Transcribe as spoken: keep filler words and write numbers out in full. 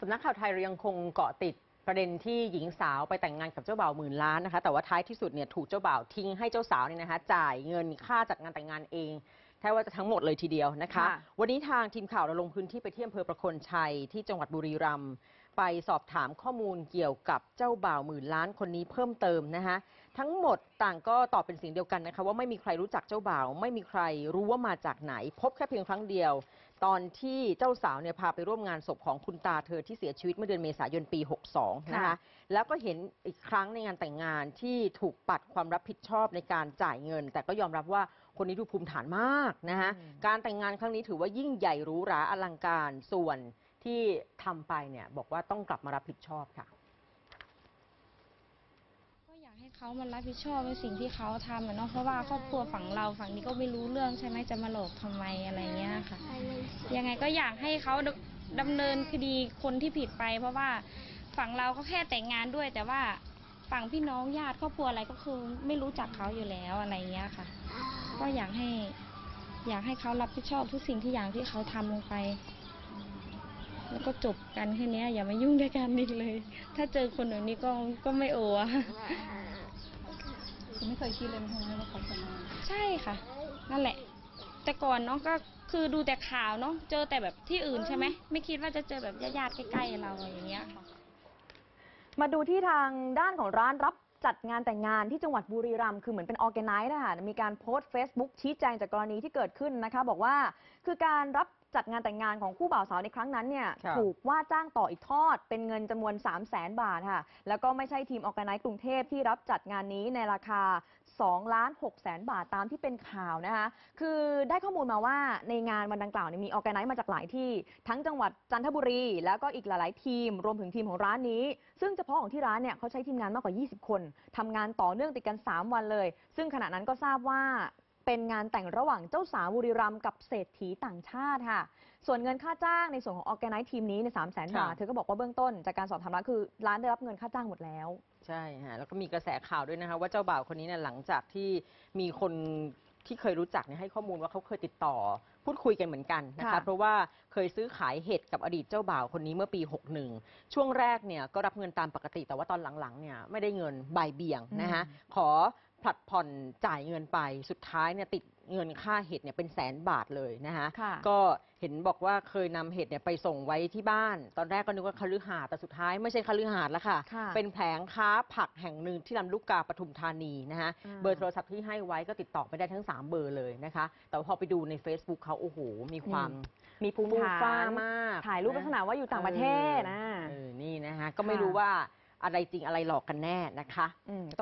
สำนักข่าวไทยเรายังคงเกาะติดประเด็นที่หญิงสาวไปแต่งงานกับเจ้าบ่าวหมื่นล้านนะคะแต่ว่าท้ายที่สุดเนี่ยถูกเจ้าบ่าวทิ้งให้เจ้าสาวเนี่ยนะคะจ่ายเงินค่าจัดงานแต่งงานเองแทบว่าจะทั้งหมดเลยทีเดียวนะคะวันนี้ทางทีมข่าวเราลงพื้นที่ไปที่อำเภอประโคนชัยที่จังหวัดบุรีรัมย์ไปสอบถามข้อมูลเกี่ยวกับเจ้าบ่าวหมื่นล้านคนนี้เพิ่มเติมนะคะทั้งหมดต่างก็ตอบเป็นเสียงเดียวกันนะคะว่าไม่มีใครรู้จักเจ้าบ่าวไม่มีใครรู้ว่ามาจากไหนพบแค่เพียงครั้งเดียวตอนที่เจ้าสาวเนี่ยพาไปร่วมงานศพของคุณตาเธอที่เสียชีวิตเมื่อเดือนเมษายนปีหกสองนะคะแล้วก็เห็นอีกครั้งในงานแต่งงานที่ถูกปัดความรับผิดชอบในการจ่ายเงินแต่ก็ยอมรับว่าคนนี้ดูภูมิฐานมากนะคะการแต่งงานครั้งนี้ถือว่ายิ่งใหญ่หรูหราอลังการส่วนที่ทำไปเนี่ยบอกว่าต้องกลับมารับผิดชอบค่ะก็อยากให้เขามารับผิดชอบในสิ่งที่เขาทำเนาะเพราะว่าครอบครัวฝั่งเราฝั่งนี้ก็ไม่รู้เรื่องใช่ไหมจะมาหลอกทำไมอะไรเงี้ยค่ะยังไงก็อยากให้เขาดำเนินคดีคนที่ผิดไปเพราะว่าฝั่งเราก็แค่แต่งงานด้วยแต่ว่าฝั่งพี่น้องญาติครอบครัวอะไรก็คือไม่รู้จักเขาอยู่แล้วอะไรเงี้ยค่ะก็อยากให้อยากให้เขารับผิดชอบทุกสิ่งที่อย่างที่เขาทำลงไปแล้วก็จบกันแค่นี้อย่ามายุ่งด้วยกันอีกเลยถ้าเจอคนแบบนี้ก็ก็ไม่โอ้อะคุณไม่เคยคิดเลยใช่ไหมว่าเขาจะมาใช่ค่ะนั่นแหละแต่ก่อนเนาะก็คือดูแต่ข่าวเนาะเจอแต่แบบที่อื่นใช่ไหมไม่คิดว่าจะเจอแบบญาติๆใกล้ๆเราอย่างเงี้ยค่ะมาดูที่ทางด้านของร้านรับจัดงานแต่งงานที่จังหวัดบุรีรัมย์คือเหมือนเป็นออร์แกไนซ์นะคะมีการโพสต์ Facebook ชี้แจงจากกรณีที่เกิดขึ้นนะคะบอกว่าคือการรับจัดงานแต่งงานของคู่บ่าวสาวในครั้งนั้นเนี่ยถูกว่าจ้างต่ออีกทอดเป็นเงินจำนวน สามแสน บาทค่ะแล้วก็ไม่ใช่ทีมออร์แกไนซ์กรุงเทพที่รับจัดงานนี้ในราคาสองล้านหกแสนบาทตามที่เป็นข่าวนะคะคือได้ข้อมูลมาว่าในงานวันดังกล่าวมีออร์แกไนซ์มาจากหลายที่ทั้งจังหวัดจันทบุรีแล้วก็อีกหลายๆทีมรวมถึงทีมของร้านนี้ซึ่งเฉพาะของที่ร้านเนี่ยเขาใช้ทีมงานมากกว่ายี่สิบคนทำงานต่อเนื่องติดกันสามวันเลยซึ่งขณะนั้นก็ทราบว่าเป็นงานแต่งระหว่างเจ้าสาวบุรีรัมย์กับเศรษฐีต่างชาติค่ะส่วนเงินค่าจ้างในส่วนของออร์แกไนซ์ทีมนี้ในสามแสนบาทเธอก็บอกว่าเบื้องต้นจากการสอบถามร้านคือร้านได้รับเงินค่าจ้างหมดแล้วใช่ฮะแล้วก็มีกระแสข่าวด้วยนะคะว่าเจ้าบ่าวคนนี้เนี่ยหลังจากที่มีคนที่เคยรู้จักเนี่ยให้ข้อมูลว่าเขาเคยติดต่อพูดคุยกันเหมือนกันนะคะเพราะว่าเคยซื้อขายเห็ดกับอดีตเจ้าบ่าวคนนี้เมื่อปีหกสิบเอ็ดช่วงแรกเนี่ยก็รับเงินตามปกติแต่ว่าตอนหลังๆเนี่ยไม่ได้เงินบ่ายเบี่ยงนะคะขอผลัดผ่อนจ่ายเงินไปสุดท้ายเนี่ยติดเงินค่าเห็ดเนี่ยเป็นแสนบาทเลยนะคะก็เห็นบอกว่าเคยนำเห็ดเนี่ยไปส่งไว้ที่บ้านตอนแรกก็นึกว่าคฤหาสน์แต่สุดท้ายไม่ใช่คฤหาสน์แล้วค่ะเป็นแผงค้าผักแห่งหนึ่งที่ลำลูกกาปทุมธานีนะคะเบอร์โทรศัพท์ที่ให้ไว้ก็ติดต่อไปได้ทั้งสามเบอร์เลยนะคะแต่พอไปดูใน Facebook เขาโอ้โหมีความมีภูมิฐานมากถ่ายรูปลักษณะว่าอยู่ต่างประเทศนะเออนี่นะคะก็ไม่รู้ว่าอะไรจริงอะไรหลอกกันแน่นะคะ